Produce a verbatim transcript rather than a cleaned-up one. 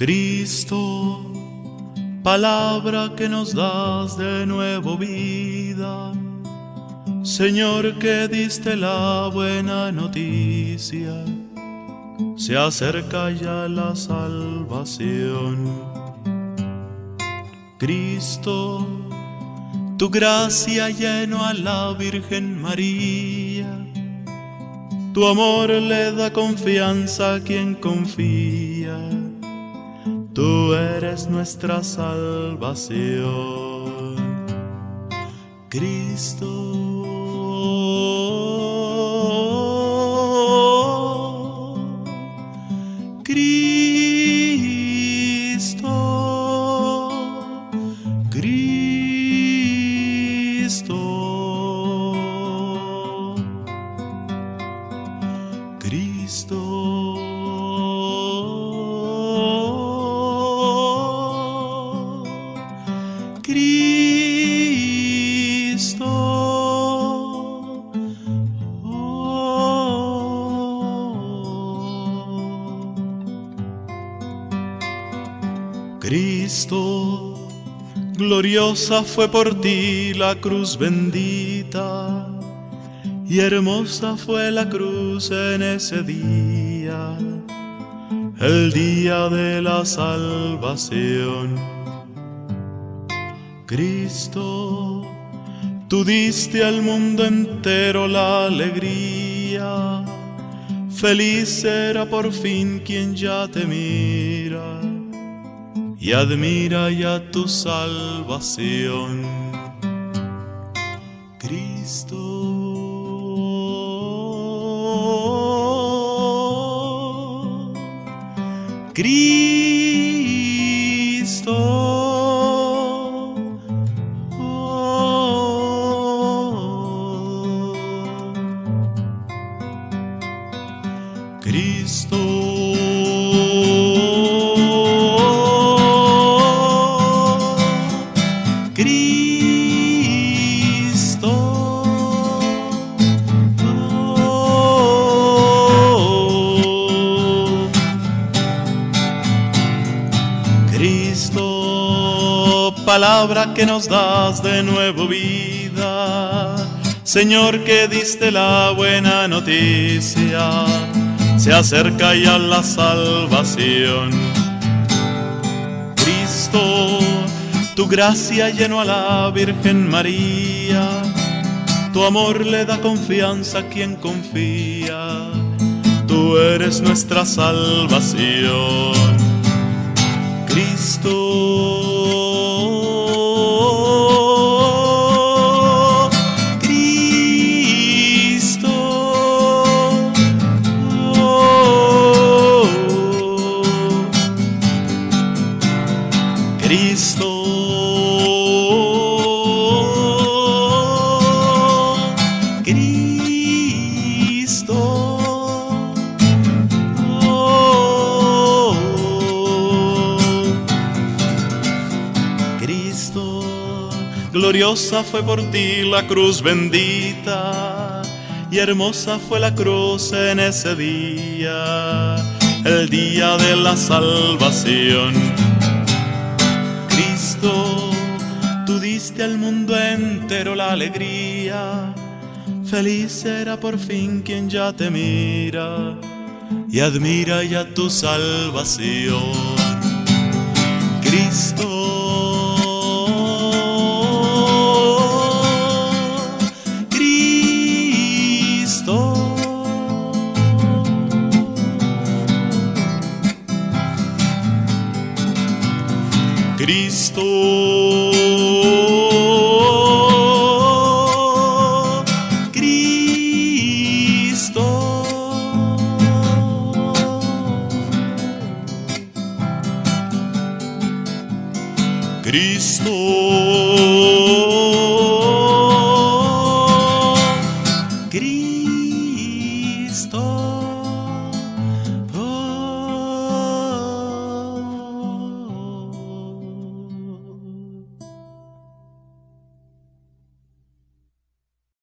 Cristo, palabra que nos das de nuevo vida, Señor, que diste la buena noticia, se acerca ya la salvación. Cristo, tu gracia llenó a la Virgen María, tu amor le da confianza a quien confía, tú eres nuestra salvación. Cristo, Cristo, Cristo, Cristo, Cristo, Cristo, gloriosa fue por ti la cruz bendita, y hermosa fue la cruz en ese día, el día de la salvación. Cristo, tú diste al mundo entero la alegría, feliz será por fin quien ya te mira y admira ya tu salvación. Cristo, Cristo, Cristo, Cristo, Cristo, palabra que nos das de nuevo vida, Señor, que diste la buena noticia, se acerca ya la salvación. Cristo, tu gracia llenó a la Virgen María, tu amor le da confianza a quien confía, tú eres nuestra salvación. Cristo, Cristo, Cristo, Cristo, gloriosa fue por ti la cruz bendita, y hermosa fue la cruz en ese día, el día de la salvación. Cristo, tú diste al mundo entero la alegría, feliz será por fin quien ya te mira y admira ya tu salvación. Cristo, Cristo, Cristo, Cristo, Cristo.